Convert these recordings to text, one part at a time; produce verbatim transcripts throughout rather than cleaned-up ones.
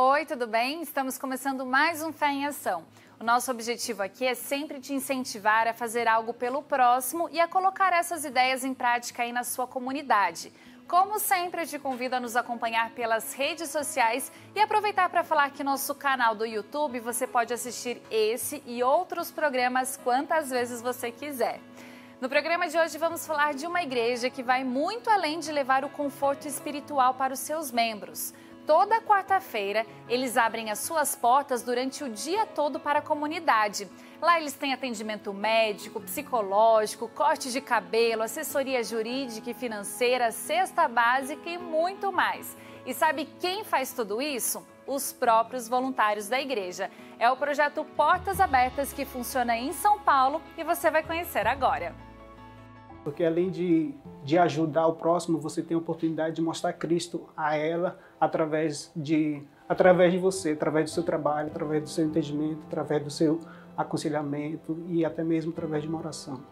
Oi, tudo bem? Estamos começando mais um Fé em Ação. O nosso objetivo aqui é sempre te incentivar a fazer algo pelo próximo e a colocar essas ideias em prática aí na sua comunidade. Como sempre, eu te convido a nos acompanhar pelas redes sociais e aproveitar para falar que nosso canal do YouTube você pode assistir esse e outros programas quantas vezes você quiser. No programa de hoje vamos falar de uma igreja que vai muito além de levar o conforto espiritual para os seus membros. Toda quarta-feira, eles abrem as suas portas durante o dia todo para a comunidade. Lá eles têm atendimento médico, psicológico, corte de cabelo, assessoria jurídica e financeira, cesta básica e muito mais. E sabe quem faz tudo isso? Os próprios voluntários da igreja. É o projeto Portas Abertas que funciona em São Paulo e você vai conhecer agora. Porque além de, de ajudar o próximo, você tem a oportunidade de mostrar Cristo a ela através de, através de você, através do seu trabalho, através do seu entendimento, através do seu aconselhamento e até mesmo através de uma oração.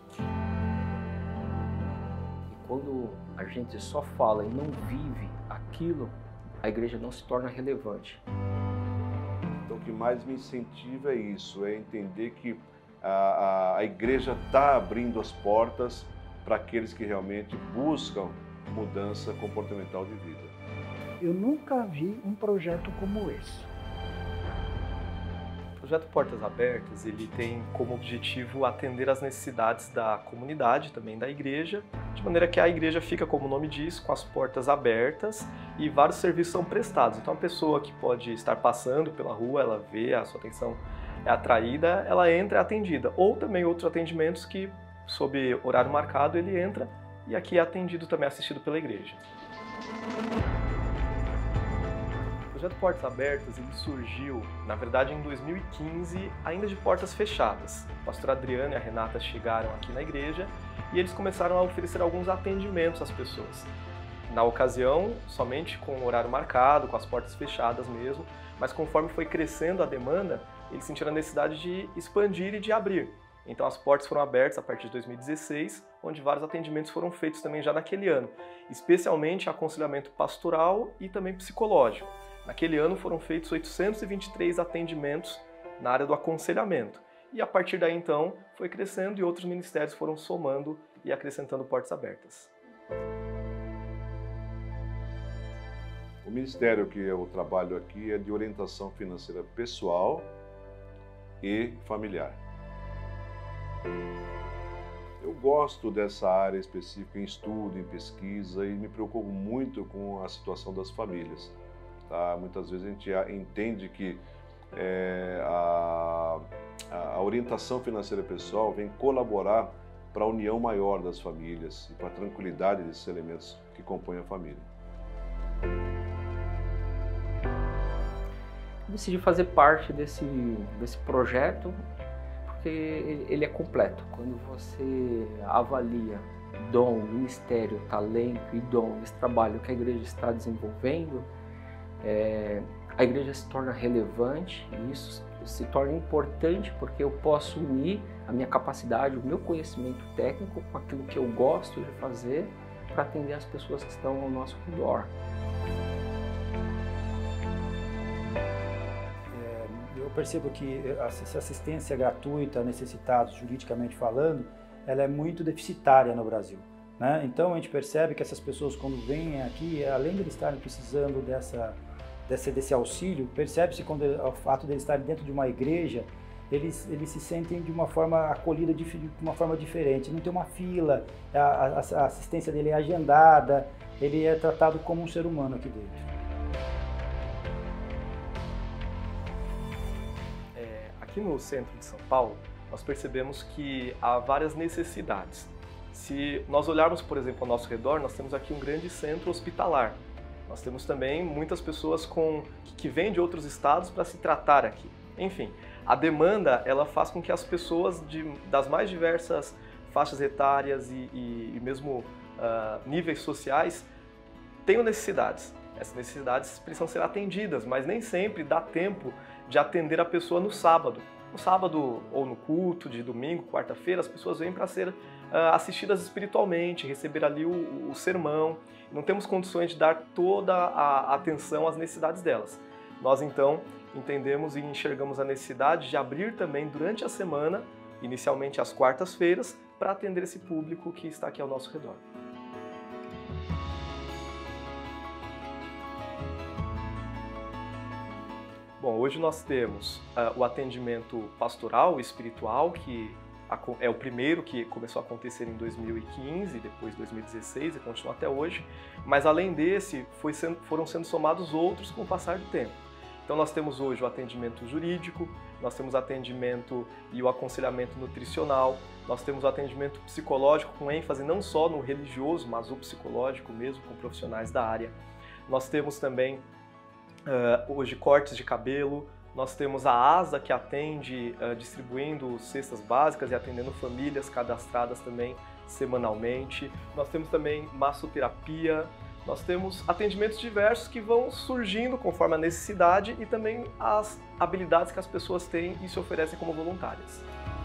E quando a gente só fala e não vive aquilo, a igreja não se torna relevante. Então o que mais me incentiva é isso, é entender que a, a, a igreja está abrindo as portas para aqueles que realmente buscam mudança comportamental de vida. Eu nunca vi um projeto como esse. O projeto Portas Abertas, ele tem como objetivo atender às necessidades da comunidade, também da igreja, de maneira que a igreja fica, como o nome diz, com as portas abertas e vários serviços são prestados. Então a pessoa que pode estar passando pela rua, ela vê, a sua atenção é atraída, ela entra e é atendida. Ou também outros atendimentos que, sob horário marcado, ele entra e aqui é atendido também, assistido pela igreja. O projeto Portas Abertas ele surgiu, na verdade, em dois mil e quinze, ainda de portas fechadas. O pastor Adriano e a Renata chegaram aqui na igreja e eles começaram a oferecer alguns atendimentos às pessoas. Na ocasião, somente com horário marcado, com as portas fechadas mesmo, mas conforme foi crescendo a demanda, eles sentiram a necessidade de expandir e de abrir. Então as portas foram abertas a partir de dois mil e dezesseis, onde vários atendimentos foram feitos também já naquele ano, especialmente aconselhamento pastoral e também psicológico. Naquele ano foram feitos oitocentos e vinte e três atendimentos na área do aconselhamento. E a partir daí então foi crescendo e outros ministérios foram somando e acrescentando portas abertas. O ministério que eu trabalho aqui é de orientação financeira pessoal e familiar. Eu gosto dessa área específica em estudo, em pesquisa e me preocupo muito com a situação das famílias. Tá? Muitas vezes a gente entende que é, a, a orientação financeira pessoal vem colaborar para a união maior das famílias e para a tranquilidade desses elementos que compõem a família. Eu decidi fazer parte desse, desse projeto porque ele é completo. Quando você avalia dom, ministério, talento e dom, esse trabalho que a igreja está desenvolvendo, é, a igreja se torna relevante e isso se torna importante porque eu posso unir a minha capacidade, o meu conhecimento técnico com aquilo que eu gosto de fazer para atender as pessoas que estão ao nosso redor. Eu percebo que essa assistência gratuita a necessitados, juridicamente falando, ela é muito deficitária no Brasil, né? Então a gente percebe que essas pessoas quando vêm aqui, além de eles estarem precisando dessa, desse, desse auxílio, percebe-se quando o fato de eles estarem dentro de uma igreja, eles, eles se sentem de uma forma acolhida de, de uma forma diferente. Não tem uma fila, a, a, a assistência dele é agendada, ele é tratado como um ser humano aqui dentro. Aqui no centro de São Paulo, nós percebemos que há várias necessidades. Se nós olharmos, por exemplo, ao nosso redor, nós temos aqui um grande centro hospitalar. Nós temos também muitas pessoas com, que vêm de outros estados para se tratar aqui. Enfim, a demanda ela faz com que as pessoas de, das mais diversas faixas etárias e, e, e mesmo uh, níveis sociais tenham necessidades. Essas necessidades precisam ser atendidas, mas nem sempre dá tempo de atender a pessoa no sábado. No sábado ou no culto de domingo, quarta-feira, as pessoas vêm para ser uh, assistidas espiritualmente, receber ali o, o sermão. Não temos condições de dar toda a atenção às necessidades delas. Nós então entendemos e enxergamos a necessidade de abrir também durante a semana, inicialmente às quartas-feiras, para atender esse público que está aqui ao nosso redor. Bom, hoje nós temos uh, o atendimento pastoral, espiritual, que é o primeiro que começou a acontecer em dois mil e quinze, depois dois mil e dezesseis e continua até hoje, mas além desse foi sendo, foram sendo somados outros com o passar do tempo. Então nós temos hoje o atendimento jurídico, nós temos atendimento e o aconselhamento nutricional, nós temos o atendimento psicológico com ênfase não só no religioso, mas o psicológico mesmo, com profissionais da área. Nós temos também uh, hoje cortes de cabelo, nós temos a ASA que atende uh, distribuindo cestas básicas e atendendo famílias cadastradas também semanalmente. Nós temos também massoterapia, nós temos atendimentos diversos que vão surgindo conforme a necessidade e também as habilidades que as pessoas têm e se oferecem como voluntárias.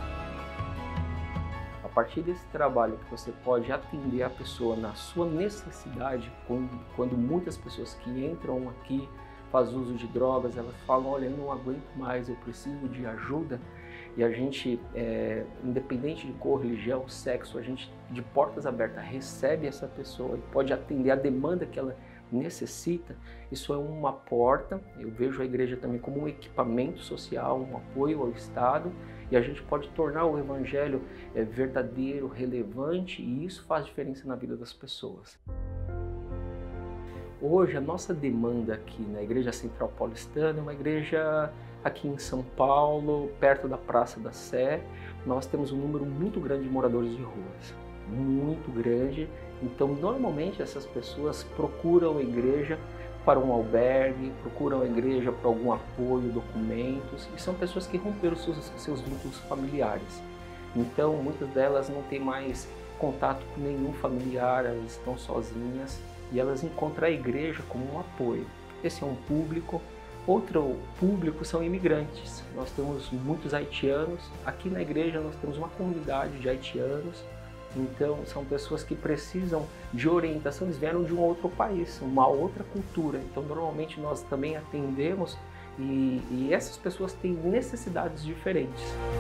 A partir desse trabalho que você pode atender a pessoa na sua necessidade, quando, quando muitas pessoas que entram aqui fazem uso de drogas, elas falam, olha, eu não aguento mais, eu preciso de ajuda. E a gente, é, independente de cor, religião, sexo, a gente de portas abertas recebe essa pessoa e pode atender a demanda que ela necessita. Isso é uma porta, eu vejo a igreja também como um equipamento social, um apoio ao Estado, e a gente pode tornar o evangelho é, verdadeiro, relevante, e isso faz diferença na vida das pessoas. Hoje a nossa demanda aqui na Igreja Central Paulistana é uma igreja aqui em São Paulo, perto da Praça da Sé. Nós temos um número muito grande de moradores de ruas, muito grande. Então, normalmente essas pessoas procuram a igreja para um albergue, procuram a igreja para algum apoio, documentos, e são pessoas que romperam seus, seus vínculos familiares. Então, muitas delas não têm mais contato com nenhum familiar, elas estão sozinhas e elas encontram a igreja como um apoio. Esse é um público. Outro público são imigrantes. Nós temos muitos haitianos. Aqui na igreja nós temos uma comunidade de haitianos. Então são pessoas que precisam de orientação. Eles vieram de um outro país, uma outra cultura. Então normalmente nós também atendemos e, e essas pessoas têm necessidades diferentes.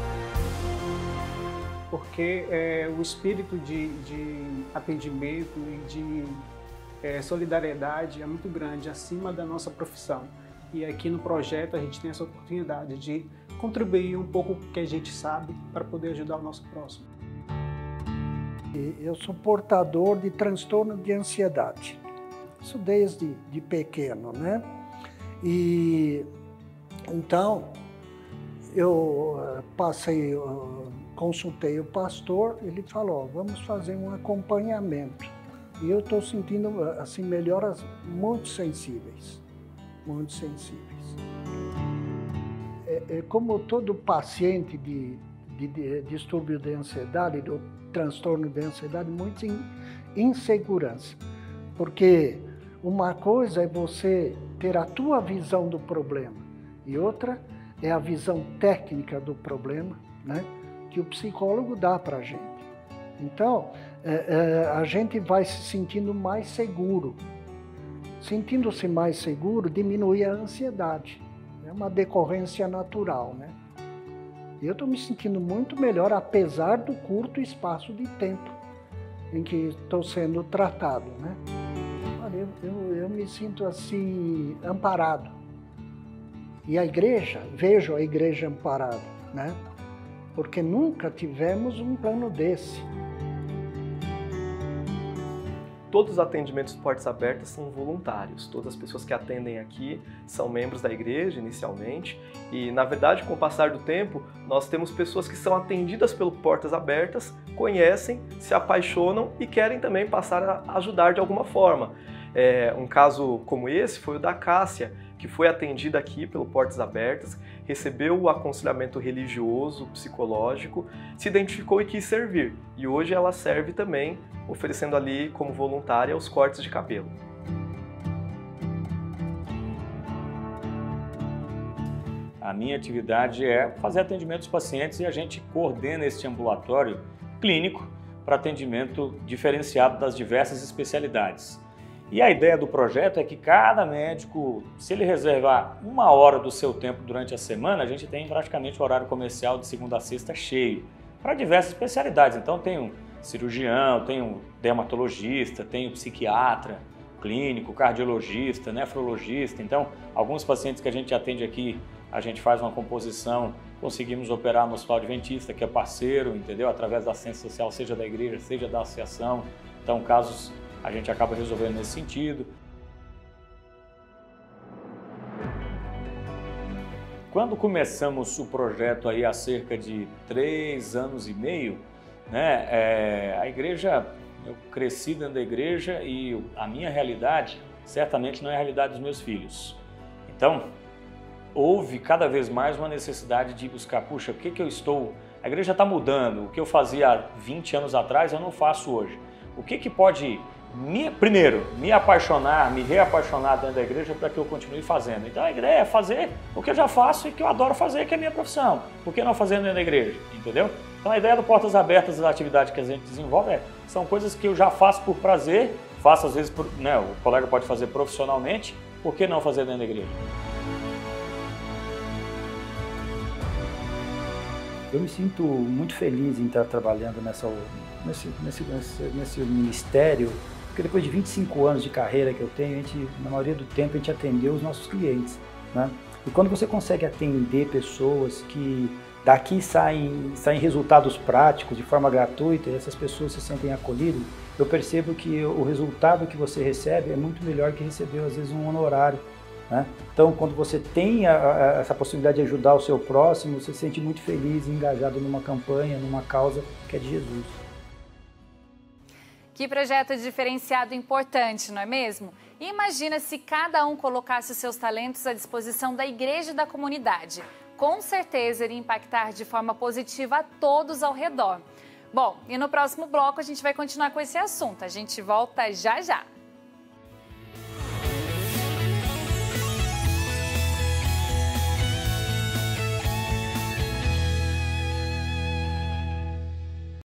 Porque é, o espírito de, de atendimento e de é, solidariedade é muito grande, acima da nossa profissão. E aqui no projeto a gente tem essa oportunidade de contribuir um pouco com o que a gente sabe para poder ajudar o nosso próximo. Eu sou portador de transtorno de ansiedade, isso desde de pequeno, né? E então eu passei, eu consultei o pastor, ele falou, vamos fazer um acompanhamento. E eu estou sentindo assim melhoras muito sensíveis. muito sensíveis. É, é, como todo paciente de, de, de distúrbio de ansiedade, do transtorno de ansiedade, muita in, insegurança. Porque uma coisa é você ter a tua visão do problema e outra é a visão técnica do problema, né, que o psicólogo dá para a gente. Então, é, é, a gente vai se sentindo mais seguro. Sentindo-se mais seguro, diminui a ansiedade. É uma decorrência natural, né? Eu estou me sentindo muito melhor, apesar do curto espaço de tempo em que estou sendo tratado, né? Olha, eu, eu, eu me sinto assim, amparado. E a igreja, vejo a igreja amparada, né? Porque nunca tivemos um plano desse. Todos os atendimentos de portas abertas são voluntários. Todas as pessoas que atendem aqui são membros da igreja, inicialmente. E, na verdade, com o passar do tempo, nós temos pessoas que são atendidas pelo Portas Abertas, conhecem, se apaixonam e querem também passar a ajudar de alguma forma. É, um caso como esse foi o da Cássia, que foi atendida aqui pelo Portas Abertas, recebeu o aconselhamento religioso, psicológico, se identificou e quis servir. E hoje ela serve também, oferecendo ali como voluntária os cortes de cabelo. A minha atividade é fazer atendimento aos pacientes e a gente coordena este ambulatório clínico para atendimento diferenciado das diversas especialidades. E a ideia do projeto é que cada médico, se ele reservar uma hora do seu tempo durante a semana, a gente tem praticamente o horário comercial de segunda a sexta cheio, para diversas especialidades. Então tem um cirurgião, tem um dermatologista, tem um psiquiatra, clínico, cardiologista, nefrologista. Então, alguns pacientes que a gente atende aqui, a gente faz uma composição, conseguimos operar no Hospital Adventista, que é parceiro, entendeu? Através da assistência social, seja da igreja, seja da associação. Então, casos a gente acaba resolvendo nesse sentido. Quando começamos o projeto aí há cerca de três anos e meio, né, é, a igreja, eu cresci dentro da igreja e a minha realidade certamente não é a realidade dos meus filhos. Então, houve cada vez mais uma necessidade de buscar, puxa, o que que eu estou... A igreja está mudando, o que eu fazia há vinte anos atrás eu não faço hoje. O que que pode... Me, primeiro, me apaixonar, me reapaixonar dentro da igreja para que eu continue fazendo. Então a ideia é fazer o que eu já faço e que eu adoro fazer, que é a minha profissão. Por que não fazer dentro da igreja? Entendeu? Então a ideia do Portas Abertas, das atividades que a gente desenvolve, é, são coisas que eu já faço por prazer, faço às vezes, por, né, o colega pode fazer profissionalmente, por que não fazer dentro da igreja? Eu me sinto muito feliz em estar trabalhando nessa, nesse, nesse, nesse, nesse ministério, porque depois de vinte e cinco anos de carreira que eu tenho, a gente, na maioria do tempo a gente atendeu os nossos clientes, né? E quando você consegue atender pessoas que daqui saem, saem resultados práticos de forma gratuita e essas pessoas se sentem acolhidas, eu percebo que o resultado que você recebe é muito melhor que receber às vezes um honorário, né? Então, quando você tem a, a, essa possibilidade de ajudar o seu próximo, você se sente muito feliz e engajado numa campanha, numa causa que é de Jesus. Que projeto diferenciado e importante, não é mesmo? E imagina se cada um colocasse os seus talentos à disposição da igreja e da comunidade. Com certeza iria impactar de forma positiva a todos ao redor. Bom, e no próximo bloco a gente vai continuar com esse assunto. A gente volta já já.